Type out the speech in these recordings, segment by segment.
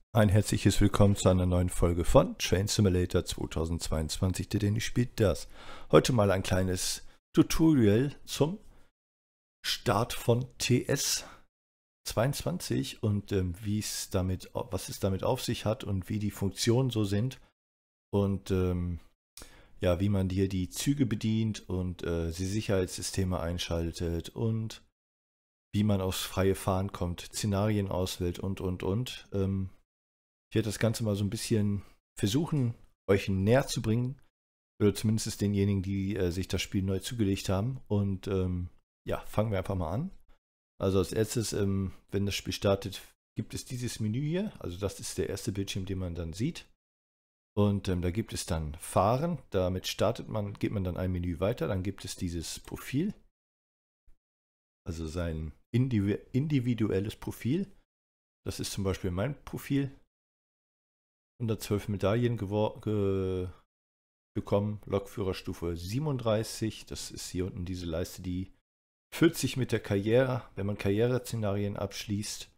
Ein herzliches Willkommen zu einer neuen Folge von Train Simulator 2022, der Danny spielt das. Heute mal ein kleines Tutorial zum Start von TS 22 und was es damit auf sich hat und wie die Funktionen so sind und ja, wie man hier die Züge bedient und die Sicherheitssysteme einschaltet und wie man aufs freie Fahren kommt, Szenarien auswählt und. Ich werde das Ganze mal so ein bisschen versuchen, euch näher zu bringen. Oder zumindest denjenigen, die sich das Spiel neu zugelegt haben. Und ja, fangen wir einfach mal an. Also als erstes, wenn das Spiel startet, gibt es dieses Menü hier. Also das ist der erste Bildschirm, den man dann sieht. Und da gibt es dann Fahren. Damit geht man dann ein Menü weiter. Dann gibt es dieses Profil. Also sein individuelles Profil. Das ist zum Beispiel mein Profil. 112 Medaillen bekommen, Lokführerstufe 37. Das ist hier unten diese Leiste, die füllt sich mit der Karriere, wenn man Karriereszenarien abschließt.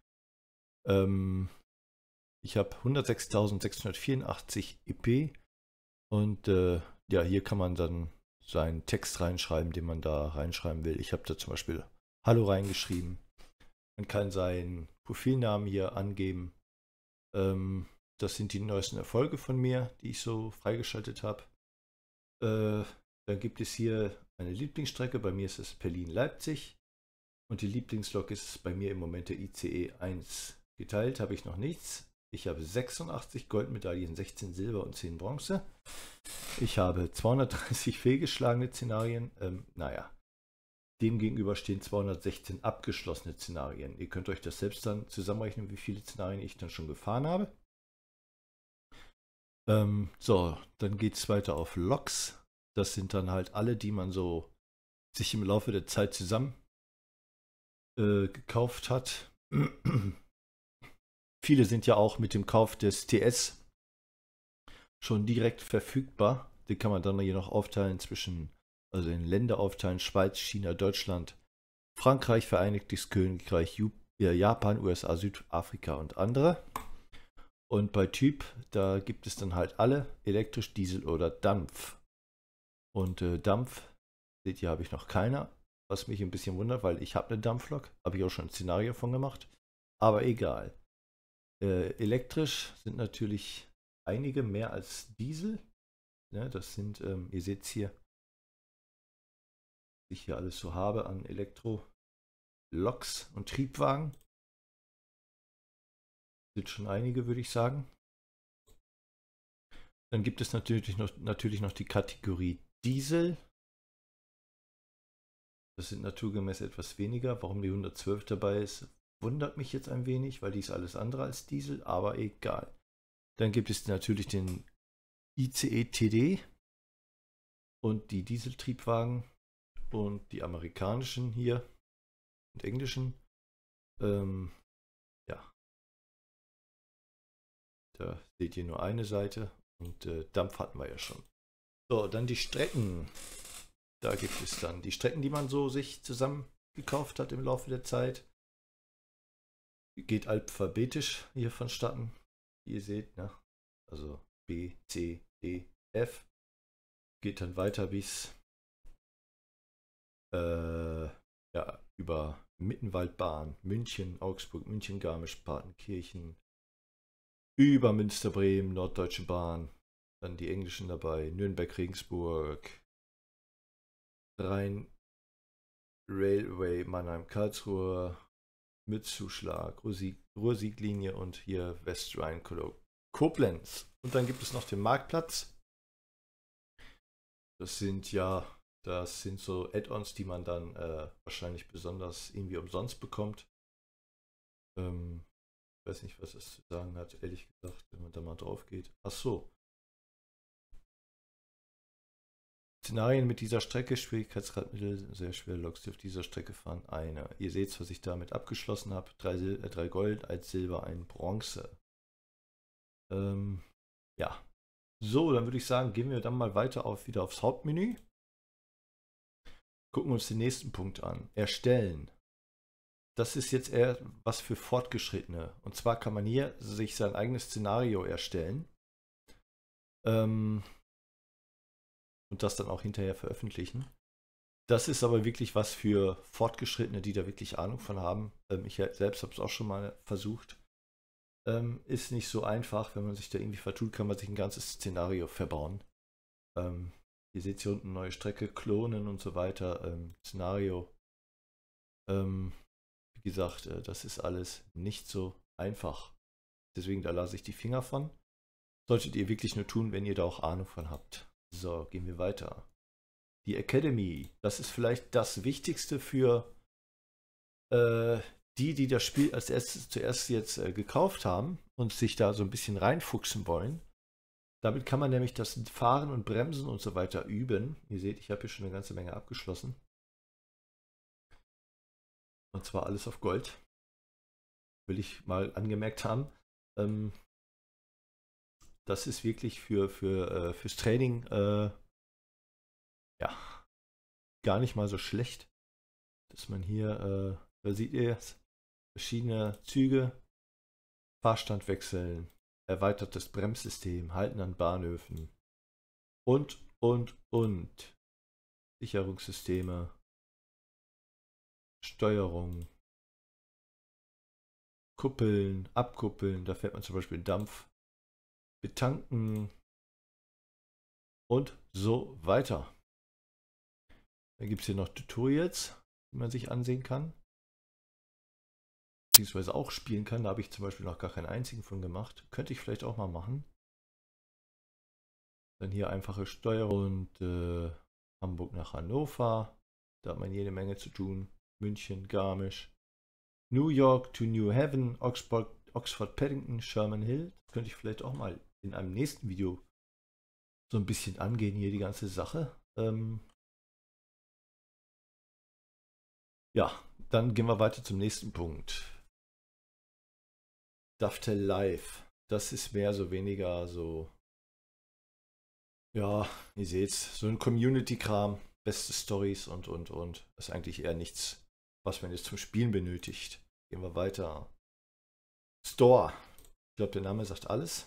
Ich habe 106.684 EP und ja, hier kann man dann seinen Text reinschreiben, den man da reinschreiben will. Ich habe da zum Beispiel Hallo reingeschrieben. Man kann seinen Profilnamen hier angeben. Das sind die neuesten Erfolge von mir, die ich so freigeschaltet habe. Dann gibt es hier eine Lieblingsstrecke. Bei mir ist es Berlin-Leipzig. Und die Lieblingslok ist bei mir im Moment der ICE 1. Geteilt habe ich noch nichts. Ich habe 86 Goldmedaillen, 16 Silber und 10 Bronze. Ich habe 230 fehlgeschlagene Szenarien. Naja, demgegenüber stehen 216 abgeschlossene Szenarien. Ihr könnt euch das selbst dann zusammenrechnen, wie viele Szenarien ich dann schon gefahren habe. So, dann geht es weiter auf Loks. Das sind dann halt alle, die man so sich im Laufe der Zeit zusammen gekauft hat. Viele sind ja auch mit dem Kauf des TS schon direkt verfügbar. Den kann man dann hier noch aufteilen also in Länder aufteilen: Schweiz, China, Deutschland, Frankreich, Vereinigtes Königreich, Japan, USA, Südafrika und andere. Und bei Typ, da gibt es dann halt alle: elektrisch, Diesel oder Dampf. Und Dampf, seht ihr, habe ich noch keiner, was mich ein bisschen wundert, weil ich habe eine Dampflok, habe ich auch schon ein Szenario von gemacht, aber egal. Elektrisch sind natürlich einige mehr als Diesel. Ne, das sind, ihr seht es hier, was ich hier alles so habe an Elektro-Loks und Triebwagen. Sind schon einige, würde ich sagen. Dann gibt es natürlich noch die Kategorie Diesel. Das sind naturgemäß etwas weniger. Warum die 112 dabei ist, wundert mich jetzt ein wenig, weil die ist alles andere als Diesel, aber egal. Dann gibt es natürlich den ICE TD und die Dieseltriebwagen und die amerikanischen hier und englischen. Ja, da seht ihr nur eine Seite und Dampf hatten wir ja schon. So, dann die Strecken. Da gibt es dann die Strecken, die man so sich zusammen gekauft hat im Laufe der Zeit. Geht alphabetisch hier vonstatten, wie ihr seht, ne? Also B, C, D, F. Geht dann weiter bis ja, über Mittenwaldbahn, München, Augsburg, München, Garmisch, Partenkirchen, über Münster, Bremen, Norddeutsche Bahn, dann die englischen dabei, Nürnberg, Regensburg, Rhein Railway, Mannheim, Karlsruhe, mit Zuschlag, Ruhr-Sieglinie und hier Westrhein, Koblenz. Und dann gibt es noch den Marktplatz. Das sind so Add-ons, die man dann wahrscheinlich besonders irgendwie umsonst bekommt. Ich weiß nicht, was es zu sagen hat, ehrlich gesagt, wenn man da mal drauf geht. Ach so. Szenarien mit dieser Strecke, Schwierigkeitsgrad mittel, sehr schwer, Loks, die auf dieser Strecke fahren. Eine. Ihr seht, was ich damit abgeschlossen habe. 3 Gold, 1 Silber, 1 Bronze. Ja. So, dann würde ich sagen, gehen wir dann mal wieder aufs Hauptmenü. Gucken uns den nächsten Punkt an. Erstellen. das ist jetzt eher was für Fortgeschrittene. Und zwar kann man hier sich sein eigenes Szenario erstellen und das dann auch hinterher veröffentlichen. Das ist aber wirklich was für Fortgeschrittene, die da wirklich Ahnung von haben. Ich selbst habe es auch schon mal versucht. Ist nicht so einfach, wenn man sich da irgendwie vertut, kann man sich ein ganzes Szenario verbauen. Ihr seht hier unten neue Strecke, klonen und so weiter. Szenario. Wie gesagt, das ist alles nicht so einfach. Deswegen, da lasse ich die Finger von. Solltet ihr wirklich nur tun, wenn ihr da auch Ahnung von habt. So, gehen wir weiter. Die Academy, das ist vielleicht das Wichtigste für die das Spiel als erstes zuerst jetzt gekauft haben und sich da so ein bisschen reinfuchsen wollen. Damit kann man nämlich das Fahren und Bremsen und so weiter üben. Ihr seht, ich habe hier schon eine ganze Menge abgeschlossen. Und zwar alles auf Gold. Will ich mal angemerkt haben. Das ist wirklich fürs Training ja, gar nicht mal so schlecht, dass man hier, da seht ihr jetzt, verschiedene Züge, Fahrstand wechseln, erweitertes Bremssystem, Halten an Bahnhöfen und. Sicherungssysteme, Steuerung, Kuppeln, Abkuppeln, da fährt man zum Beispiel Dampf, betanken und so weiter. Dann gibt es hier noch Tutorials, die man sich ansehen kann. Beziehungsweise auch spielen kann. Da habe ich zum Beispiel noch gar keinen einzigen von gemacht. Könnte ich vielleicht auch mal machen. Dann hier einfache Steuerung und Hamburg nach Hannover. Da hat man jede Menge zu tun. München, Garmisch. New York to New Haven, Oxford Paddington, Sherman Hill. Das könnte ich vielleicht auch mal in einem nächsten Video so ein bisschen angehen, hier die ganze Sache. Ja, dann gehen wir weiter zum nächsten Punkt. Dovetail Live. Das ist mehr so weniger so, ja, ihr seht's, so ein Community-Kram, beste Stories und. Das ist eigentlich eher nichts, was man jetzt zum Spielen benötigt. Gehen wir weiter. Store. Ich glaube, der Name sagt alles.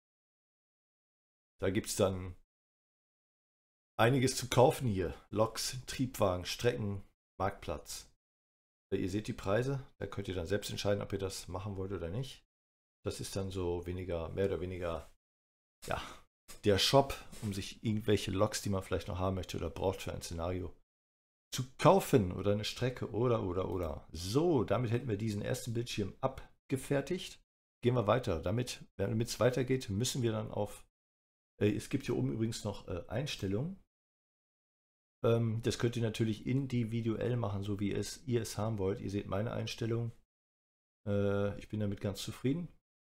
Da gibt es dann einiges zu kaufen hier. Loks, Triebwagen, Strecken, Marktplatz. Ihr seht die Preise. Da könnt ihr dann selbst entscheiden, ob ihr das machen wollt oder nicht. Das ist dann so weniger, mehr oder weniger, ja, der Shop, um sich irgendwelche Loks, die man vielleicht noch haben möchte oder braucht für ein Szenario, zu kaufen oder eine Strecke oder. So, damit hätten wir diesen ersten Bildschirm abgefertigt. Gehen wir weiter. Damit es weitergeht, müssen wir dann auf. Es gibt hier oben übrigens noch Einstellungen. Das könnt ihr natürlich individuell machen, so wie ihr es haben wollt. Ihr seht meine Einstellung. Ich bin damit ganz zufrieden.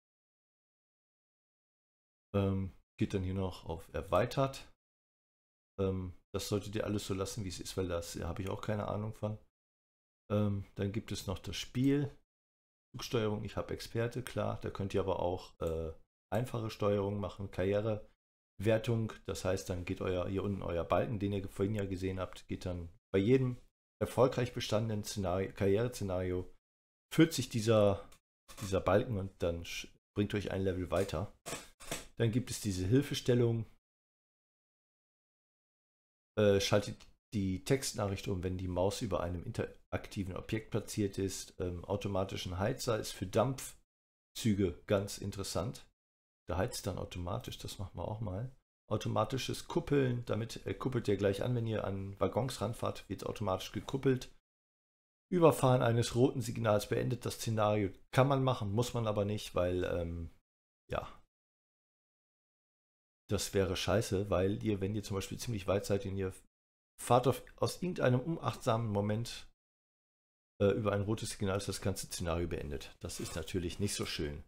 Geht dann hier noch auf Erweitert. Das solltet ihr alles so lassen, wie es ist, weil das habe ich auch keine Ahnung von. Dann gibt es noch das Spiel. Zugsteuerung, ich habe Experte, klar. Da könnt ihr aber auch einfache Steuerung machen. Karrierewertung, das heißt, dann geht hier unten euer Balken, den ihr vorhin ja gesehen habt, geht dann bei jedem erfolgreich bestandenen Karriereszenario führt sich dieser Balken und dann bringt euch ein Level weiter. Dann gibt es diese Hilfestellung. Schaltet die Textnachricht um, wenn die Maus über einem interaktiven Objekt platziert ist. Automatischen Heizer ist für Dampfzüge ganz interessant. Der heizt dann automatisch, das machen wir auch mal. Automatisches Kuppeln, damit kuppelt ihr gleich an, wenn ihr an Waggons ranfahrt, wird automatisch gekuppelt. Überfahren eines roten Signals beendet das Szenario. Kann man machen, muss man aber nicht, weil, ja, das wäre scheiße, weil ihr, wenn ihr zum Beispiel ziemlich weit seid und ihr fahrt aus irgendeinem unachtsamen Moment über ein rotes Signal, ist das ganze Szenario beendet. Das ist natürlich nicht so schön.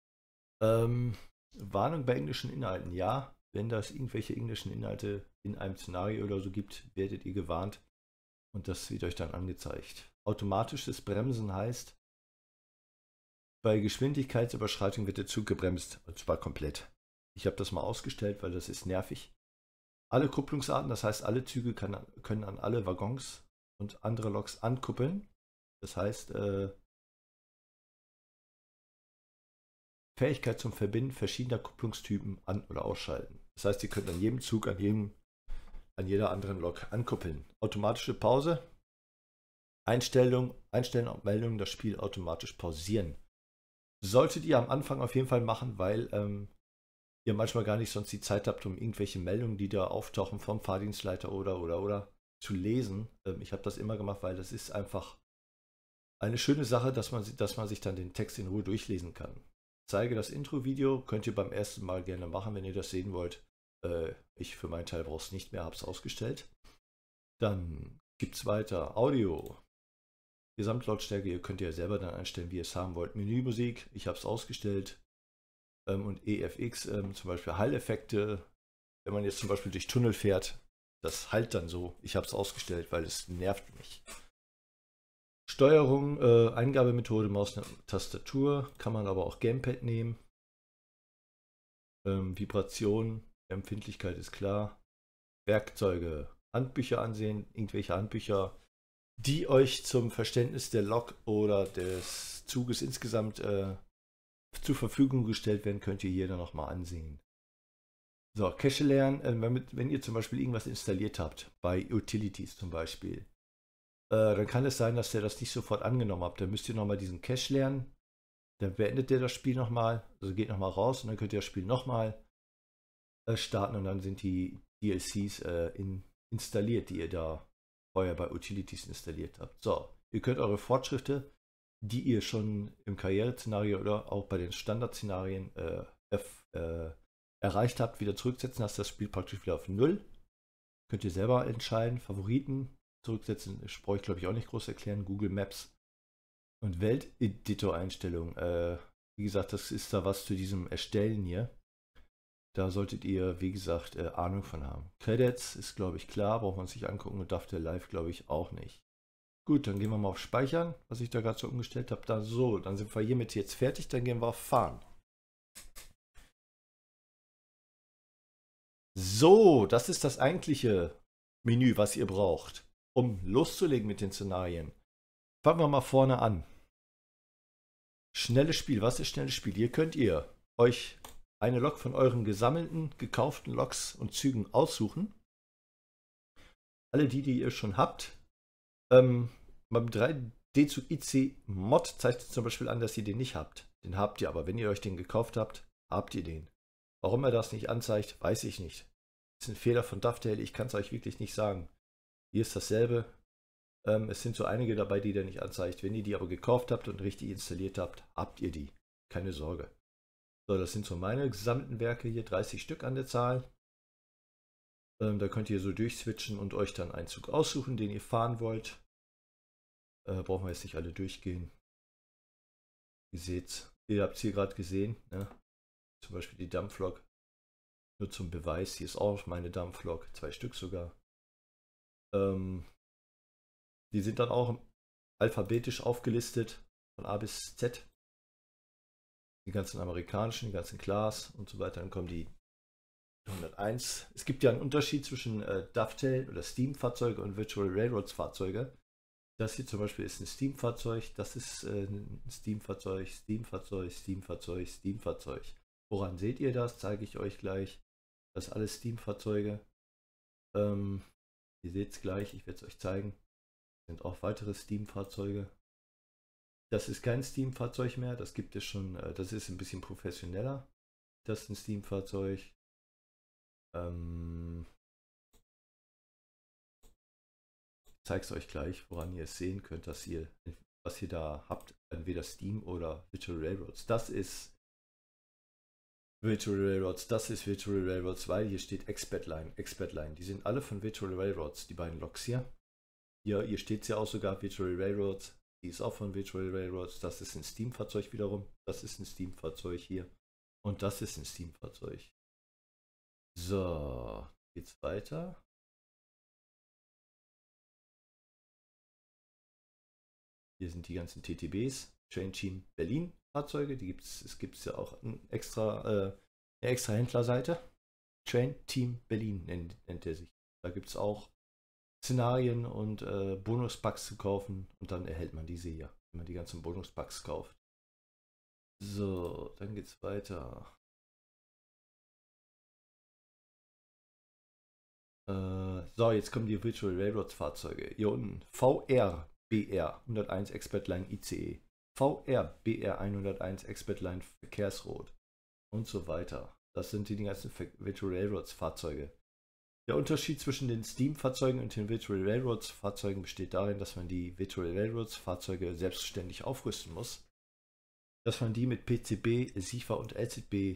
Warnung bei englischen Inhalten. Ja, wenn das irgendwelche englischen Inhalte in einem Szenario oder so gibt, werdet ihr gewarnt und das wird euch dann angezeigt. Automatisches Bremsen heißt, bei Geschwindigkeitsüberschreitung wird der Zug gebremst, und zwar komplett. Ich habe das mal ausgestellt, weil das ist nervig. Alle Kupplungsarten, das heißt, alle Züge können an alle Waggons und andere Loks ankuppeln. Das heißt, Fähigkeit zum Verbinden verschiedener Kupplungstypen an- oder ausschalten. Das heißt, ihr könnt an jedem Zug, an jeder anderen Lok ankuppeln. Automatische Pause, Einstellen und Meldungen, das Spiel automatisch pausieren. Solltet ihr am Anfang auf jeden Fall machen, weil ihr manchmal gar nicht sonst die Zeit habt, um irgendwelche Meldungen, die da auftauchen vom Fahrdienstleiter oder zu lesen. Ich habe das immer gemacht, weil das ist einfach eine schöne Sache, dass man sich dann den Text in Ruhe durchlesen kann. Ich zeige das Intro-Video, könnt ihr beim ersten Mal gerne machen, wenn ihr das sehen wollt. Ich für meinen Teil brauche es nicht mehr, habe es ausgestellt. Dann gibt es weiter Audio. Gesamtlautstärke, ihr könnt ja selber dann einstellen, wie ihr es haben wollt. Menümusik, ich habe es ausgestellt. Und EFX, zum Beispiel Halleffekte. Wenn man jetzt zum Beispiel durch Tunnel fährt, das halt dann so. Ich habe es ausgestellt, weil es nervt mich. Steuerung, Eingabemethode, Maus, Tastatur, kann man aber auch Gamepad nehmen. Vibration, Empfindlichkeit ist klar. Werkzeuge, Handbücher ansehen, irgendwelche Handbücher, die euch zum Verständnis der Lok oder des Zuges insgesamt zur Verfügung gestellt werden, könnt ihr hier dann nochmal ansehen. So, Cache lernen, wenn ihr zum Beispiel irgendwas installiert habt, bei Utilities zum Beispiel, dann kann es sein, dass der das nicht sofort angenommen hat. Dann müsst ihr nochmal diesen Cache lernen, dann beendet der das Spiel nochmal, also geht nochmal raus und dann könnt ihr das Spiel nochmal starten und dann sind die DLCs installiert, die ihr da vorher bei Utilities installiert habt. So, ihr könnt eure Fortschritte, die ihr schon im Karriereszenario oder auch bei den Standardszenarien erreicht habt, wieder zurücksetzen. Hast das Spiel praktisch wieder auf 0. Könnt ihr selber entscheiden. Favoriten zurücksetzen, brauche ich glaube ich auch nicht groß erklären. Google Maps und Welteditor-Einstellungen. Wie gesagt, das ist da was zu diesem Erstellen hier. Da solltet ihr, wie gesagt, Ahnung von haben. Credits ist, glaube ich, klar, braucht man sich angucken und Dafter Live, glaube ich, auch nicht. Gut, dann gehen wir mal auf Speichern, was ich da gerade so umgestellt habe. Da so, dann sind wir hiermit jetzt fertig, dann gehen wir auf Fahren. So, das ist das eigentliche Menü, was ihr braucht, um loszulegen mit den Szenarien. Fangen wir mal vorne an. Schnelles Spiel, was ist schnelles Spiel? Hier könnt ihr euch eine Lok von euren gesammelten, gekauften Loks und Zügen aussuchen. Alle die ihr schon habt. Beim 3D-Zug IC Mod zeigt zum Beispiel an, dass ihr den nicht habt. Den habt ihr aber. Wenn ihr euch den gekauft habt, habt ihr den. Warum er das nicht anzeigt, weiß ich nicht. Das ist ein Fehler von Dovetail, ich kann es euch wirklich nicht sagen. Hier ist dasselbe. Es sind so einige dabei, die der nicht anzeigt. Wenn ihr die aber gekauft habt und richtig installiert habt, habt ihr die. Keine Sorge. So, das sind so meine gesammelten Werke hier, 30 Stück an der Zahl. Da könnt ihr so durchswitchen und euch dann einen Zug aussuchen, den ihr fahren wollt. Brauchen wir jetzt nicht alle durchgehen. Ihr seht, ihr habt es hier gerade gesehen. Ne? Zum Beispiel die Dampflok. Nur zum Beweis, hier ist auch meine Dampflok, 2 Stück sogar. Die sind dann auch alphabetisch aufgelistet, von A bis Z. Die ganzen amerikanischen, die ganzen Class und so weiter. Dann kommen die 101. Es gibt ja einen Unterschied zwischen Dovetail oder Steam-Fahrzeuge und Virtual Railroads-Fahrzeuge. Das hier zum Beispiel ist ein Steam-Fahrzeug, das ist ein Steam-Fahrzeug, Steam-Fahrzeug, Steam-Fahrzeug, Steam-Fahrzeug. Woran seht ihr das? Zeige ich euch gleich. Das sind alles Steam-Fahrzeuge. Ihr seht es gleich, ich werde es euch zeigen. Das sind auch weitere Steam-Fahrzeuge. Das ist kein Steam-Fahrzeug mehr, das gibt es schon, das ist ein bisschen professioneller. Das ist ein Steam-Fahrzeug. Ich zeige es euch gleich, woran ihr es sehen könnt, dass ihr, was ihr da habt, entweder Steam oder Virtual Railroads. Das ist Virtual Railroads, das ist Virtual Railroads, weil hier steht Expertline, Expertline. Die sind alle von Virtual Railroads, die beiden Loks hier. Hier steht es ja auch sogar Virtual Railroads. Die ist auch von Virtual Railroads. Das ist ein Steam-Fahrzeug wiederum. Das ist ein Steam-Fahrzeug hier. Und das ist ein Steam-Fahrzeug. So, geht's weiter. Hier sind die ganzen TTBs. Train Team Berlin Fahrzeuge. Es gibt ja auch eine extra Händlerseite. Train Team Berlin nennt er sich. Da gibt es auch Szenarien und Bonus-Packs zu kaufen und dann erhält man diese hier, wenn man die ganzen Bonus-Packs kauft. So, dann geht's weiter. So, jetzt kommen die Virtual Railroads Fahrzeuge. Hier unten VR BR 101 Expertline ICE, VR BR 101 Expertline Verkehrsrot und so weiter. Das sind die ganzen Virtual Railroads Fahrzeuge. Der Unterschied zwischen den Steam-Fahrzeugen und den Virtual Railroads-Fahrzeugen besteht darin, dass man die Virtual Railroads-Fahrzeuge selbstständig aufrüsten muss. Dass man die mit PCB, SIFA und LZB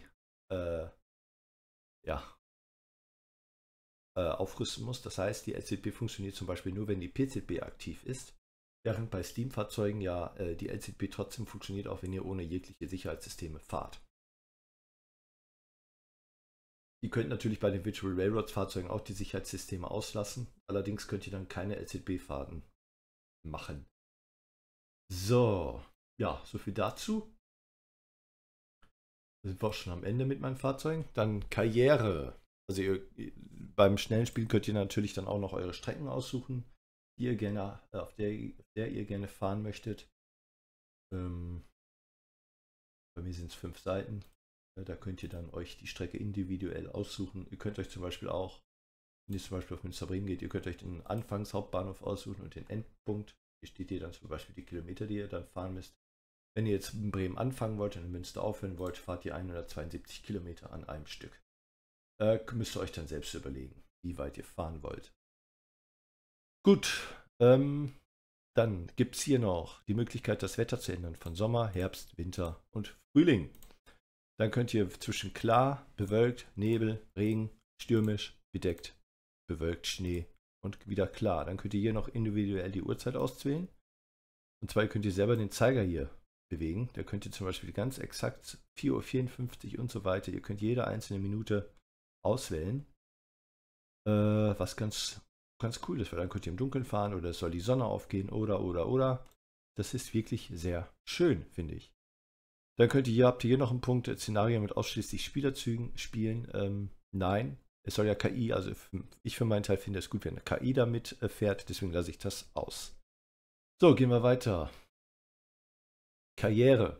aufrüsten muss. Das heißt, die LZB funktioniert zum Beispiel nur, wenn die PCB aktiv ist, während bei Steam-Fahrzeugen ja die LZB trotzdem funktioniert, auch wenn ihr ohne jegliche Sicherheitssysteme fahrt. Ihr könnt natürlich bei den Virtual Railroads Fahrzeugen auch die Sicherheitssysteme auslassen. Allerdings könnt ihr dann keine LZB-Fahrten machen. So, ja, soviel dazu. Da sind wir auch schon am Ende mit meinen Fahrzeugen. Dann Karriere. Also beim schnellen Spiel könnt ihr natürlich dann auch noch eure Strecken aussuchen, die ihr gerne, auf der ihr gerne fahren möchtet. Bei mir sind es 5 Seiten. Da könnt ihr dann euch die Strecke individuell aussuchen. Ihr könnt euch zum Beispiel auch, wenn ihr zum Beispiel auf Münsterbremen geht, ihr könnt euch den Anfangshauptbahnhof aussuchen und den Endpunkt. Hier steht ihr dann zum Beispiel die Kilometer, die ihr dann fahren müsst. Wenn ihr jetzt in Bremen anfangen wollt und in Münster aufhören wollt, fahrt ihr 172 Kilometer an einem Stück. Müsst ihr euch dann selbst überlegen, wie weit ihr fahren wollt. Gut, dann gibt es hier noch die Möglichkeit, das Wetter zu ändern von Sommer, Herbst, Winter und Frühling. Dann könnt ihr zwischen klar, bewölkt, Nebel, Regen, stürmisch, bedeckt, bewölkt, Schnee und wieder klar. Dann könnt ihr hier noch individuell die Uhrzeit auswählen. Und zwar könnt ihr selber den Zeiger hier bewegen. Da könnt ihr zum Beispiel ganz exakt 4:54 Uhr und so weiter. Ihr könnt jede einzelne Minute auswählen. Was ganz cool ist, weil dann könnt ihr im Dunkeln fahren oder es soll die Sonne aufgehen oder. Das ist wirklich sehr schön, finde ich. Dann habt ihr hier noch einen Punkt, Szenario mit ausschließlich Spielerzügen spielen. Nein, es soll ja KI, also ich für meinen Teil finde es gut, wenn eine KI damit fährt, deswegen lasse ich das aus. So, gehen wir weiter. Karriere.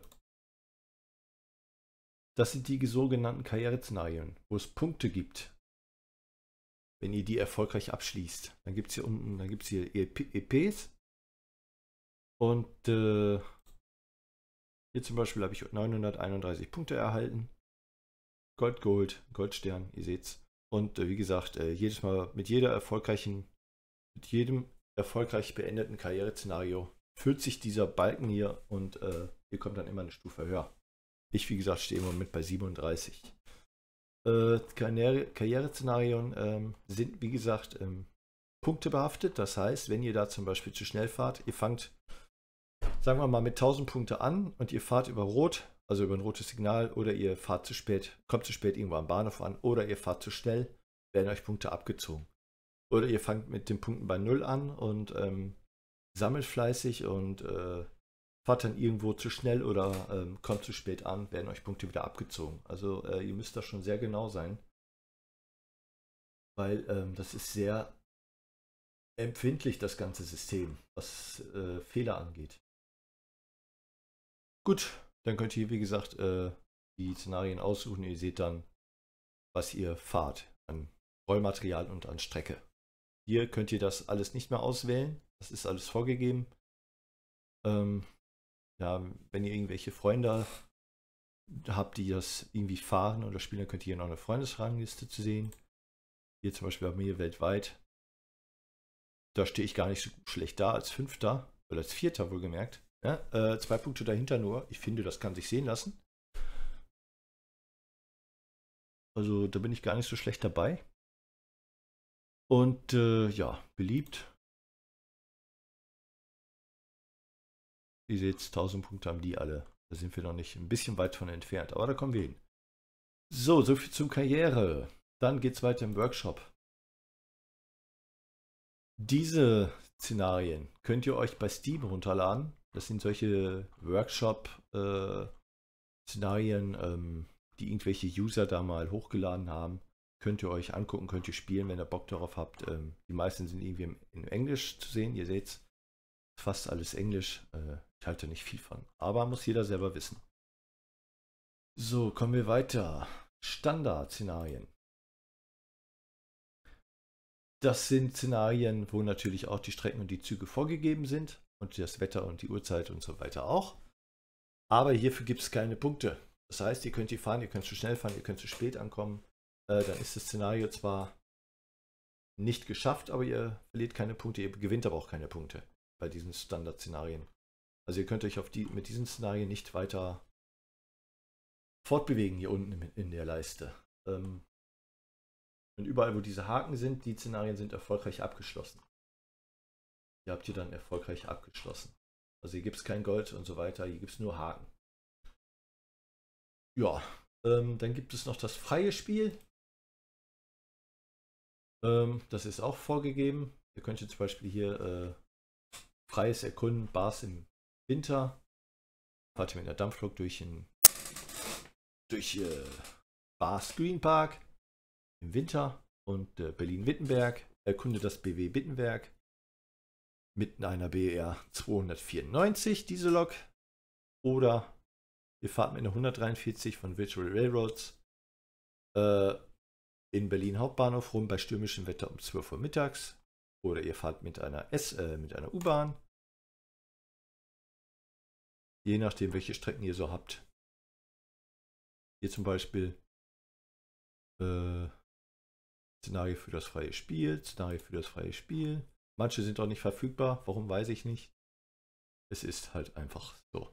Das sind die sogenannten Karriereszenarien, wo es Punkte gibt, wenn ihr die erfolgreich abschließt. Dann gibt es hier unten, dann gibt es hier EPs und hier zum Beispiel habe ich 931 Punkte erhalten. Gold, Goldstern, ihr seht's. Und wie gesagt, jedes Mal mit jedem erfolgreich beendeten Karriereszenario füllt sich dieser Balken hier und ihr kommt dann immer eine Stufe höher. Ich, wie gesagt, stehe im Moment bei 37. Karriereszenarien sind, wie gesagt, punktebehaftet. Das heißt, wenn ihr da zum Beispiel zu schnell fahrt, ihr fangt, sagen wir mal, mit 1000 Punkte an und ihr fahrt über Rot, also über ein rotes Signal, oder ihr fahrt zu spät, kommt zu spät irgendwo am Bahnhof an, oder ihr fahrt zu schnell, werden euch Punkte abgezogen. Oder ihr fangt mit den Punkten bei 0 an und sammelt fleißig und fahrt dann irgendwo zu schnell oder kommt zu spät an, werden euch Punkte wieder abgezogen. Also ihr müsst da schon sehr genau sein, weil das ist sehr empfindlich, das ganze System, was Fehler angeht. Gut, dann könnt ihr, wie gesagt, die Szenarien aussuchen. Ihr seht dann, was ihr fahrt an Rollmaterial und an Strecke. Hier könnt ihr das alles nicht mehr auswählen. Das ist alles vorgegeben. Ja, wenn ihr irgendwelche Freunde habt, die das irgendwie fahren oder spielen, dann könnt ihr hier noch eine Freundesrangliste zu sehen. Hier zum Beispiel bei mir weltweit. Da stehe ich gar nicht so schlecht da als Fünfter oder als Vierter wohlgemerkt. Ja, 2 Punkte dahinter nur. Ich finde, das kann sich sehen lassen. Also da bin ich gar nicht so schlecht dabei. Und ja, beliebt. Ihr seht, 1000 Punkte haben die alle. Da sind wir noch nicht ein bisschen weit von entfernt, aber da kommen wir hin. So, soviel zum Karriere. Dann geht es weiter im Workshop. Diese Szenarien könnt ihr euch bei Steam runterladen. Das sind solche Workshop-Szenarien, die irgendwelche User da mal hochgeladen haben. Könnt ihr euch angucken, könnt ihr spielen, wenn ihr Bock darauf habt. Die meisten sind irgendwie in Englisch zu sehen. Ihr seht fast alles Englisch. Ich halte nicht viel von. Aber muss jeder selber wissen. So, kommen wir weiter. Standard-Szenarien. Das sind Szenarien, wo natürlich auch die Strecken und die Züge vorgegeben sind. Und das Wetter und die Uhrzeit und so weiter auch. Aber hierfür gibt es keine Punkte. Das heißt, ihr könnt hier fahren, ihr könnt zu schnell fahren, ihr könnt zu spät ankommen. Dann ist das Szenario zwar nicht geschafft, aber ihr verliert keine Punkte, ihr gewinnt aber auch keine Punkte bei diesen Standard-Szenarien. Also ihr könnt euch mit diesen Szenarien nicht weiter fortbewegen hier unten in der Leiste. Und überall, wo diese Haken sind, die Szenarien sind erfolgreich abgeschlossen. Die habt ihr dann erfolgreich abgeschlossen. Also hier gibt es kein Gold und so weiter, hier gibt es nur Haken. Ja, dann gibt es noch das freie Spiel. Das ist auch vorgegeben. Ihr könnt jetzt zum Beispiel hier freies Erkunden, Bars im Winter. Fahrt ihr mit einer Dampflok durch Bars Green Park im Winter und Berlin-Wittenberg. Erkunde das BW Wittenberg mit einer BR 294, diese Lok. Oder ihr fahrt mit einer 143 von Virtual Railroads in Berlin Hauptbahnhof rum bei stürmischem Wetter um 12 Uhr mittags. Oder ihr fahrt mit einer U-Bahn. Je nachdem, welche Strecken ihr so habt. Hier zum Beispiel Szenario für das freie Spiel. Manche sind auch nicht verfügbar. Warum, weiß ich nicht. Es ist halt einfach so.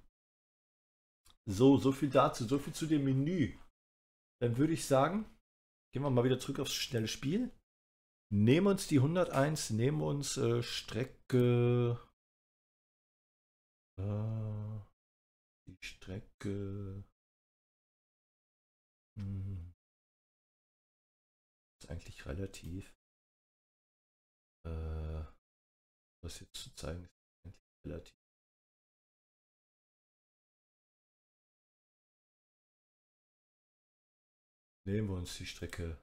So viel dazu. So viel zu dem Menü. Dann würde ich sagen, gehen wir mal wieder zurück aufs schnelle Spiel. Nehmen uns die 101, nehmen uns Strecke. Die Strecke. Ist eigentlich relativ. Was jetzt zu zeigen ist eigentlich relativ. Nehmen wir uns die Strecke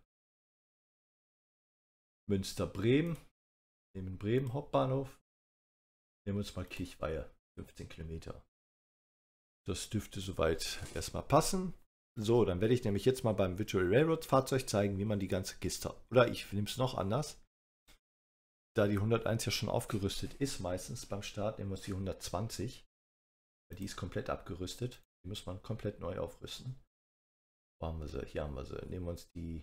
Münster-Bremen. Nehmen Bremen Hauptbahnhof. Nehmen wir uns mal Kirchweihe, 15 Kilometer. Das dürfte soweit erstmal passen. So, dann werde ich nämlich jetzt mal beim Virtual Railroad Fahrzeug zeigen, wie man die ganze Kiste. Oder ich nehme es noch anders. Da die 101 ja schon aufgerüstet ist, meistens beim Start, nehmen wir uns die 120. Die ist komplett abgerüstet. Die muss man komplett neu aufrüsten. Wo haben wir sie? Hier haben wir sie. Nehmen wir uns die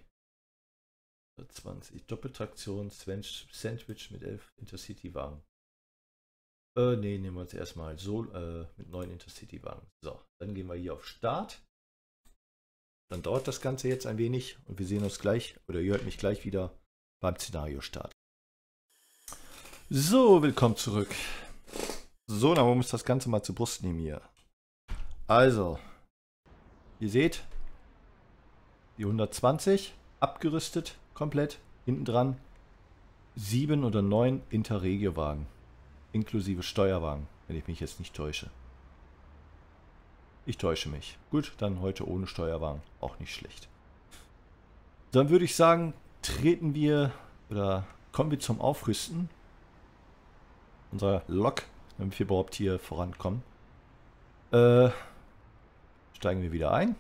120 Doppeltraktion Sandwich mit 11 Intercity-Wagen. Ne, nehmen wir uns erstmal so mit 9 Intercity-Wagen. So, dann gehen wir hier auf Start. Dann dauert das Ganze jetzt ein wenig und wir sehen uns gleich, oder ihr hört mich gleich wieder beim Szenario-Start. So, willkommen zurück. So, dann wollen wir uns das Ganze mal zur Brust nehmen hier. Also, ihr seht, die 120 abgerüstet, komplett, hinten dran 7 oder 9 Interregio-Wagen, inklusive Steuerwagen, wenn ich mich jetzt nicht täusche. Ich täusche mich. Gut, dann heute ohne Steuerwagen, auch nicht schlecht. Dann würde ich sagen, kommen wir zum Aufrüsten unserer Lok, damit wir überhaupt hier vorankommen. Steigen wir wieder ein.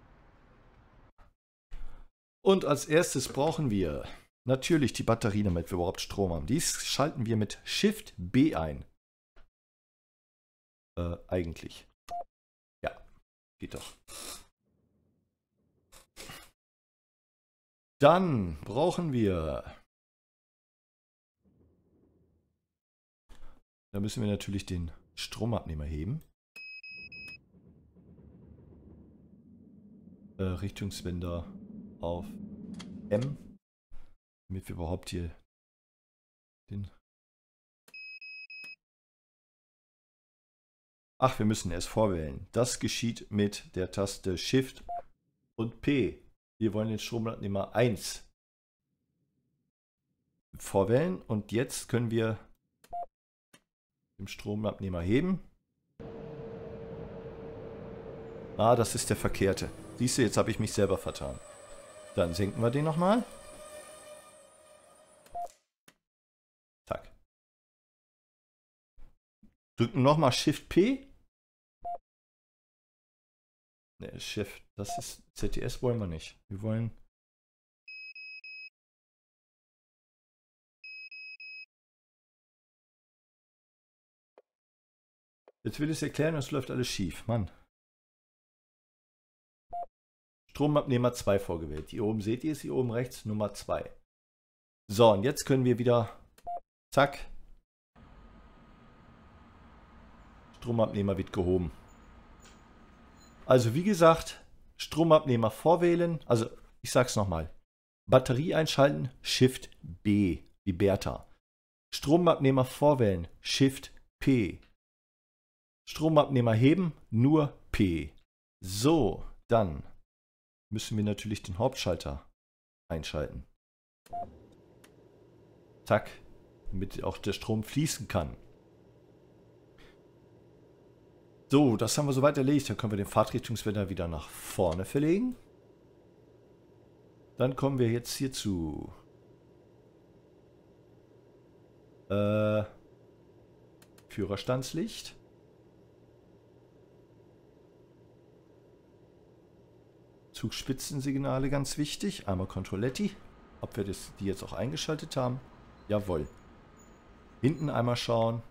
Und als erstes brauchen wir natürlich die Batterie, damit wir überhaupt Strom haben. Dies schalten wir mit Shift B ein. Eigentlich. Ja, geht doch. Dann brauchen wir... Da müssen wir natürlich den Stromabnehmer heben. Richtungswender auf M, damit wir überhaupt hier den... Ach, wir müssen erst vorwählen. Das geschieht mit der Taste Shift und P. Wir wollen den Stromabnehmer 1 vorwählen und jetzt können wir den Stromabnehmer heben. Ah, das ist der verkehrte. Siehst du, jetzt habe ich mich selber vertan. Dann senken wir den nochmal. Zack. Drücken nochmal Shift P. Ne, Shift. Das ist ZTS wollen wir nicht. Wir wollen. Jetzt will ich es erklären, es läuft alles schief. Mann. Stromabnehmer 2 vorgewählt. Hier oben seht ihr es, hier oben rechts Nummer 2. So, und jetzt können wir wieder. Zack. Stromabnehmer wird gehoben. Also wie gesagt, Stromabnehmer vorwählen. Also ich sag's nochmal. Batterie einschalten, Shift B, wie Bertha. Stromabnehmer vorwählen, Shift P. Stromabnehmer heben, nur P. So, dann müssen wir natürlich den Hauptschalter einschalten. Zack, damit auch der Strom fließen kann. So, das haben wir soweit erledigt. Dann können wir den Fahrtrichtungswender wieder nach vorne verlegen. Dann kommen wir jetzt hier zu Führerstandslicht. Zugspitzensignale ganz wichtig. Einmal Controletti. Ob wir die jetzt auch eingeschaltet haben. Jawohl. Hinten einmal schauen.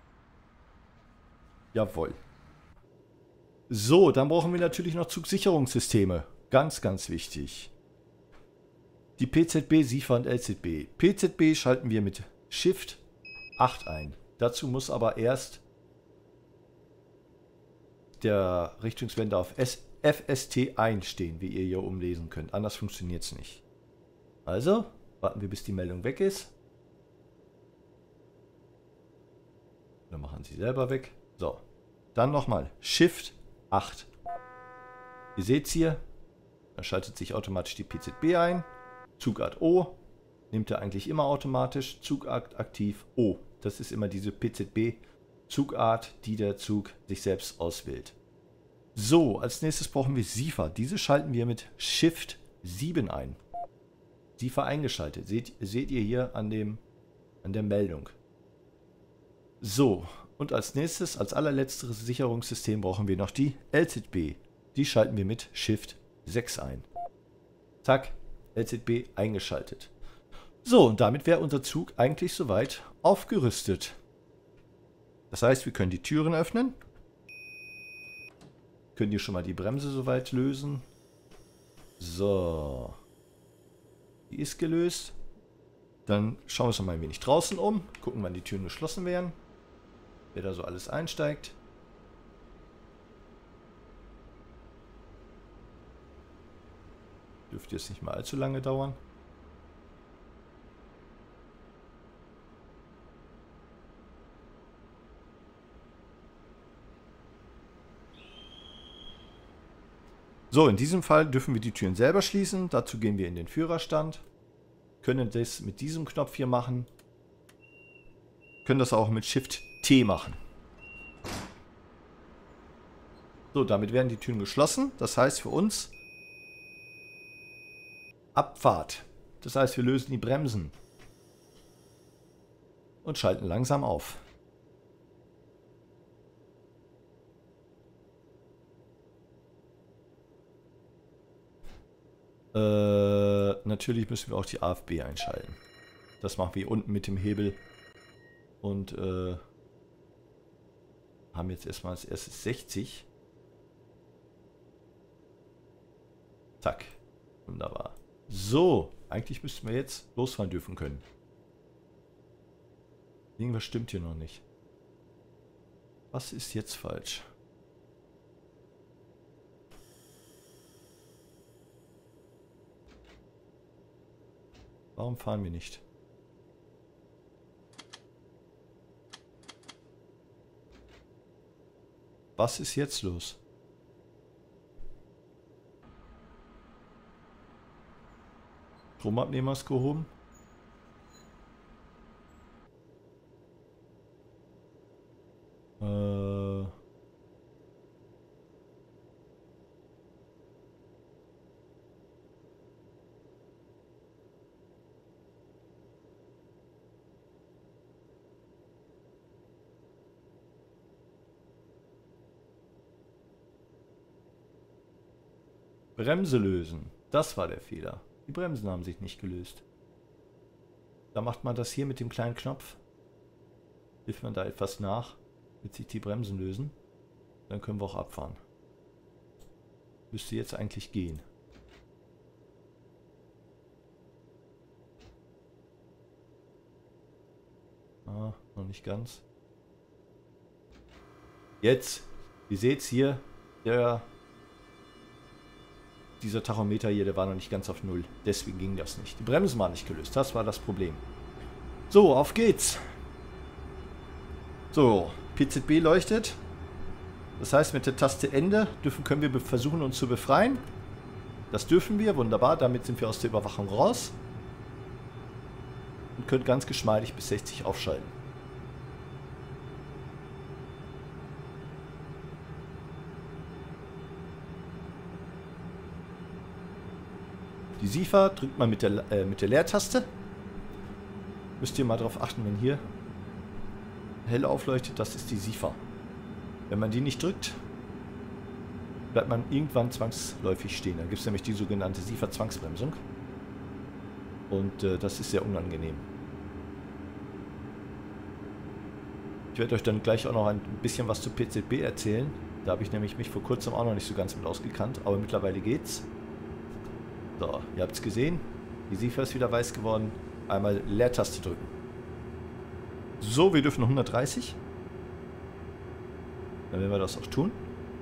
Jawohl. So, dann brauchen wir natürlich noch Zugsicherungssysteme. Ganz, ganz wichtig. Die PZB, SIFA und LZB. PZB schalten wir mit Shift 8 ein. Dazu muss aber erst der Richtungswender auf FST einstehen, wie ihr hier umlesen könnt. Anders funktioniert es nicht. Also, warten wir, bis die Meldung weg ist. Dann machen sie selber weg. So, dann nochmal Shift 8. Ihr seht es hier, da schaltet sich automatisch die PZB ein. Zugart O nimmt er eigentlich immer automatisch. Zugart aktiv O. Das ist immer diese PZB-Zugart, die der Zug sich selbst auswählt. So, als nächstes brauchen wir SIFA. Diese schalten wir mit Shift 7 ein. SIFA eingeschaltet. Seht ihr hier an der Meldung. So, und als nächstes, als allerletztes Sicherungssystem brauchen wir noch die LZB. Die schalten wir mit Shift 6 ein. Zack, LZB eingeschaltet. So, und damit wäre unser Zug eigentlich soweit aufgerüstet. Das heißt, wir können die Türen öffnen. Können hier schon mal die Bremse soweit lösen. So. Die ist gelöst. Dann schauen wir uns noch mal ein wenig draußen um. Gucken, wann die Türen geschlossen werden. Wer da so alles einsteigt. Dürfte jetzt nicht mal allzu lange dauern. So, in diesem Fall dürfen wir die Türen selber schließen. Dazu gehen wir in den Führerstand. Können das mit diesem Knopf hier machen. Können das auch mit Shift T machen. So, damit werden die Türen geschlossen. Das heißt für uns Abfahrt. Das heißt, wir lösen die Bremsen und schalten langsam auf. Natürlich müssen wir auch die AFB einschalten. Das machen wir unten mit dem Hebel. Und haben jetzt erstmal als erstes 60. Zack. Wunderbar. So, eigentlich müssten wir jetzt losfahren dürfen können. Irgendwas stimmt hier noch nicht. Was ist jetzt falsch? Warum fahren wir nicht? Was ist jetzt los? Stromabnehmer ist gehoben. Bremse lösen. Das war der Fehler. Die Bremsen haben sich nicht gelöst. Da macht man das hier mit dem kleinen Knopf. Hilft man da etwas nach, damit sich die Bremsen lösen. Dann können wir auch abfahren. Müsste jetzt eigentlich gehen. Ah, noch nicht ganz. Jetzt, ihr seht es hier, dieser Tachometer hier, der war noch nicht ganz auf Null. Deswegen ging das nicht. Die Bremsen waren nicht gelöst, das war das Problem. So, auf geht's. So, PZB leuchtet. Das heißt, mit der Taste Ende können wir versuchen, uns zu befreien. Das dürfen wir, wunderbar. Damit sind wir aus der Überwachung raus. Und können ganz geschmeidig bis 60 aufschalten. Die SIFA drückt man mit der Leertaste. Müsst ihr mal darauf achten, wenn hier hell aufleuchtet, das ist die SIFA. Wenn man die nicht drückt, bleibt man irgendwann zwangsläufig stehen. Da gibt es nämlich die sogenannte SIFA-Zwangsbremsung. Und das ist sehr unangenehm. Ich werde euch dann gleich auch noch ein bisschen was zu PZB erzählen. Da habe ich nämlich mich vor kurzem auch noch nicht so ganz mit ausgekannt, aber mittlerweile geht's. So, ihr habt es gesehen. Die SIFA ist wieder weiß geworden. Einmal Leertaste drücken. So, wir dürfen noch 130. Dann werden wir das auch tun.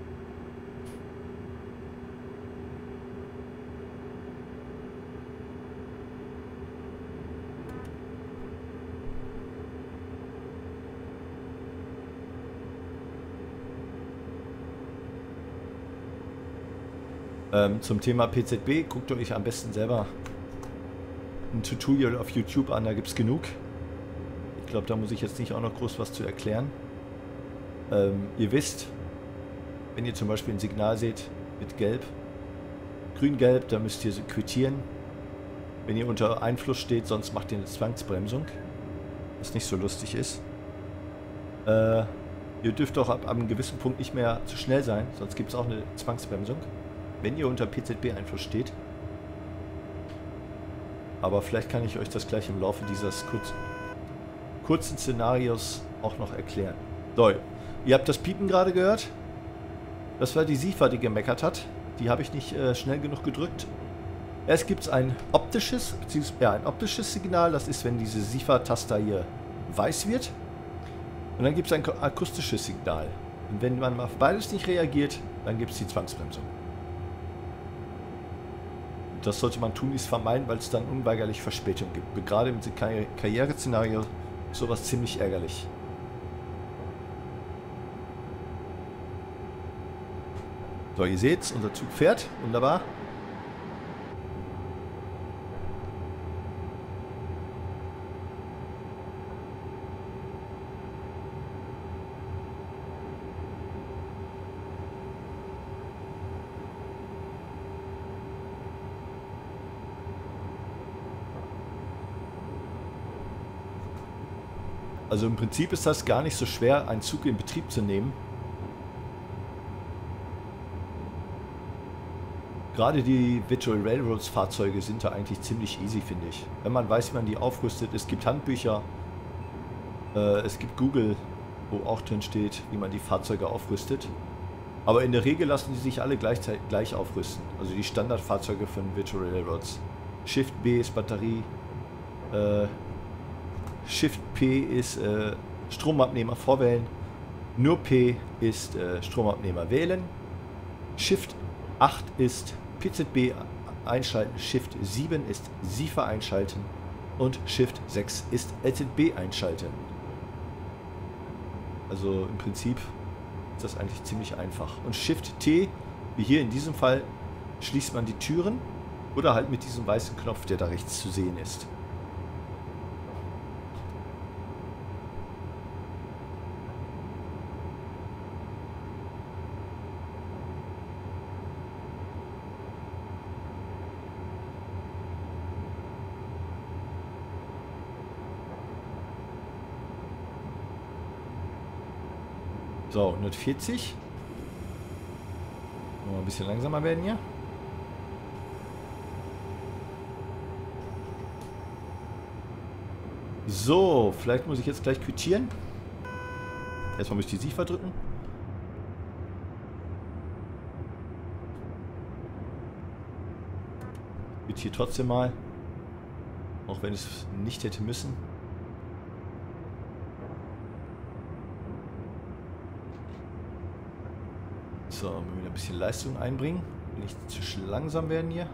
Zum Thema PZB guckt euch am besten selber ein Tutorial auf YouTube an, da gibt es genug. Ich glaube, da muss ich jetzt nicht auch noch groß was zu erklären. Ihr wisst, wenn ihr zum Beispiel ein Signal seht mit Gelb, Grün-Gelb, dann müsst ihr quittieren. Wenn ihr unter Einfluss steht, sonst macht ihr eine Zwangsbremsung, was nicht so lustig ist. Ihr dürft auch ab einem gewissen Punkt nicht mehr zu schnell sein, sonst gibt es auch eine Zwangsbremsung, wenn ihr unter PZB-Einfluss steht. Aber vielleicht kann ich euch das gleich im Laufe dieses kurzen Szenarios auch noch erklären. So, ihr habt das Piepen gerade gehört. Das war die SIFA, die gemeckert hat. Die habe ich nicht schnell genug gedrückt. Erst gibt es ein optisches Signal. Das ist, wenn diese SIFA-Taster hier weiß wird. Und dann gibt es ein akustisches Signal. Und wenn man auf beides nicht reagiert, dann gibt es die Zwangsbremsung. Das sollte man tunlichst vermeiden, weil es dann unweigerlich Verspätung gibt. Gerade im Karriereszenario ist sowas ziemlich ärgerlich. So, ihr seht's, unser Zug fährt. Wunderbar. Also im Prinzip ist das gar nicht so schwer, einen Zug in Betrieb zu nehmen. Gerade die Virtual Railroads Fahrzeuge sind da eigentlich ziemlich easy, finde ich. Wenn man weiß, wie man die aufrüstet. Es gibt Handbücher, es gibt Google, wo auch drin steht, wie man die Fahrzeuge aufrüstet. Aber in der Regel lassen die sich alle gleich aufrüsten. Also die Standardfahrzeuge von Virtual Railroads. Shift B ist Batterie, Shift P ist Stromabnehmer vorwählen, nur P ist Stromabnehmer wählen, Shift 8 ist PZB einschalten, Shift 7 ist SIFA einschalten und Shift 6 ist LZB einschalten. Also im Prinzip ist das eigentlich ziemlich einfach. Und Shift T, wie hier in diesem Fall, schließt man die Türen oder halt mit diesem weißen Knopf, der da rechts zu sehen ist. So, 140. Mal ein bisschen langsamer werden hier. So, vielleicht muss ich jetzt gleich quittieren. Erstmal muss ich die SIFA drücken. Quittiere trotzdem mal. Auch wenn es nicht hätte müssen. So, mal wieder ein bisschen Leistung einbringen. Nicht zu langsam werden hier.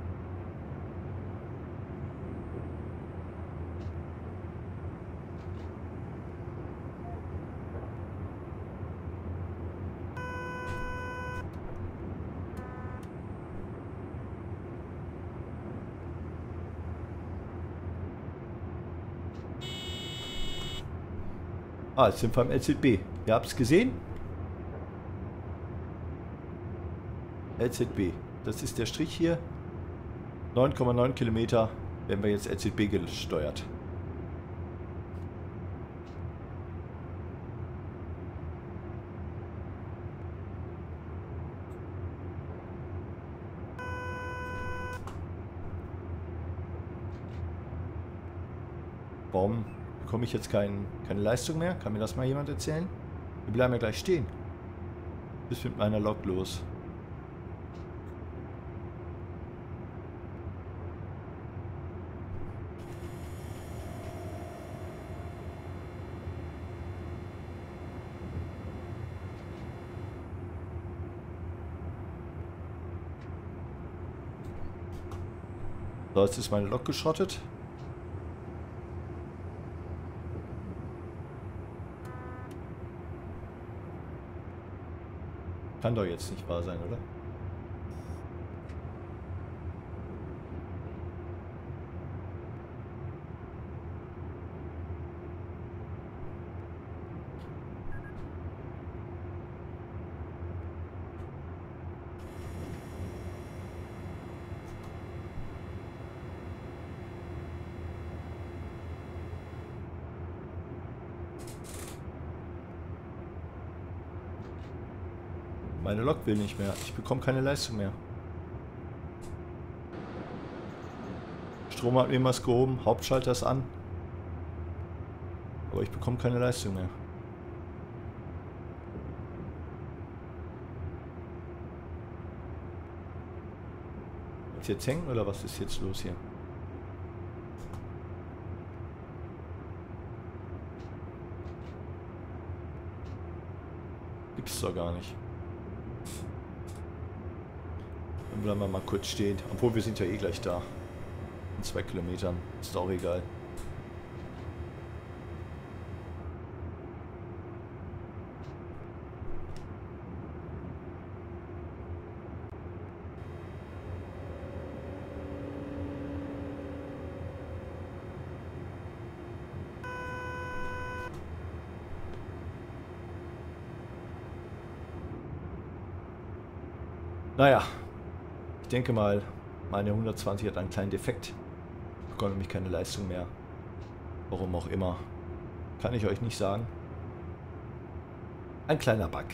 Ah, jetzt sind wir am LZB. Ihr habt es gesehen? LZB. Das ist der Strich hier. 9,9 Kilometer werden wir jetzt LZB gesteuert. Warum bekomme ich jetzt keine Leistung mehr? Kann mir das mal jemand erzählen? Wir bleiben ja gleich stehen. Bis mit meiner Lok los. So, jetzt ist meine Lok geschrottet. Kann doch jetzt nicht wahr sein, oder? Meine Lok will nicht mehr. Ich bekomme keine Leistung mehr. Strom hat mir was gehoben. Hauptschalter ist an. Aber ich bekomme keine Leistung mehr. Ist jetzt hängen oder was ist jetzt los hier? Gibt's doch gar nicht. Dann bleiben wir mal kurz stehen. Obwohl, wir sind ja eh gleich da. In 2 Kilometern. Ist auch egal. Naja. Ich denke mal, meine 120 hat einen kleinen Defekt. Ich bekomme nämlich keine Leistung mehr. Warum auch immer. Kann ich euch nicht sagen. Ein kleiner Bug.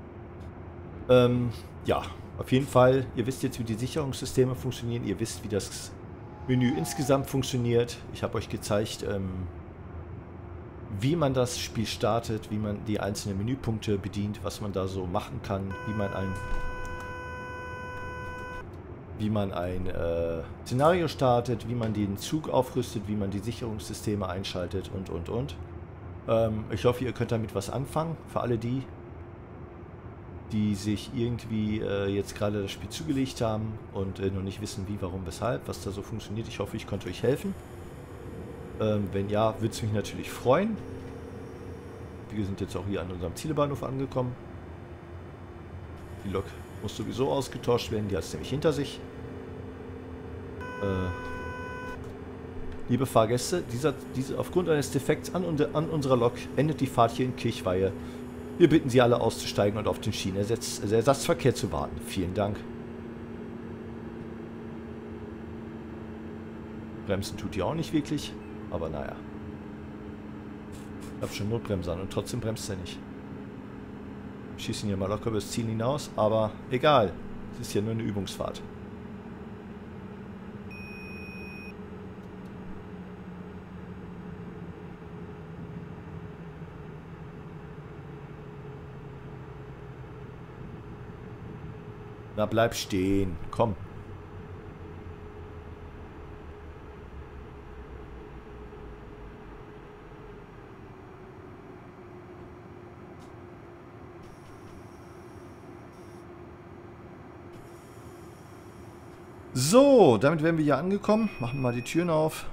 Ja, auf jeden Fall. Ihr wisst jetzt, wie die Sicherungssysteme funktionieren. Ihr wisst, wie das Menü insgesamt funktioniert. Ich habe euch gezeigt, wie man das Spiel startet, wie man die einzelnen Menüpunkte bedient, was man da so machen kann, wie man ein Szenario startet, wie man den Zug aufrüstet, wie man die Sicherungssysteme einschaltet und. Ich hoffe, ihr könnt damit was anfangen. Für alle die sich irgendwie jetzt gerade das Spiel zugelegt haben und noch nicht wissen, wie, warum, weshalb, was da so funktioniert. Ich hoffe, ich konnte euch helfen. Wenn ja, würde es mich natürlich freuen. Wir sind jetzt auch hier an unserem Zielbahnhof angekommen. Die Lok muss sowieso ausgetauscht werden, die hat es nämlich hinter sich. Liebe Fahrgäste, aufgrund eines Defekts an unserer Lok endet die Fahrt hier in Kirchweihe. Wir bitten Sie alle auszusteigen und auf den Schienenersatzverkehr zu warten. Vielen Dank. Bremsen tut die auch nicht wirklich, aber naja. Ich habe schon Notbremse an und trotzdem bremst er nicht. Schießen hier mal locker über das Ziel hinaus, aber egal. Es ist ja nur eine Übungsfahrt. Na, bleib stehen. Komm. So, damit wären wir hier angekommen. Machen wir mal die Türen auf.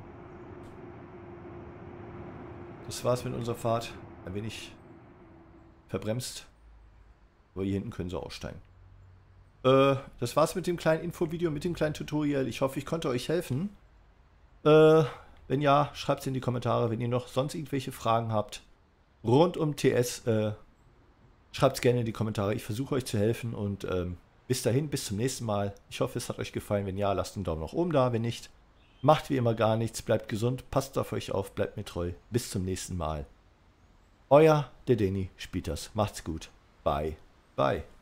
Das war's mit unserer Fahrt. Ein wenig verbremst. Aber hier hinten können sie aussteigen. Das war's mit dem kleinen Infovideo, mit dem kleinen Tutorial. Ich hoffe, ich konnte euch helfen. Wenn ja, schreibt es in die Kommentare. Wenn ihr noch sonst irgendwelche Fragen habt rund um TS, schreibt es gerne in die Kommentare. Ich versuche euch zu helfen und bis dahin, bis zum nächsten Mal. Ich hoffe, es hat euch gefallen. Wenn ja, lasst einen Daumen nach oben da. Wenn nicht, macht wie immer gar nichts. Bleibt gesund, passt auf euch auf, bleibt mir treu. Bis zum nächsten Mal. Euer, der Danny, spielt das. Macht's gut. Bye. Bye.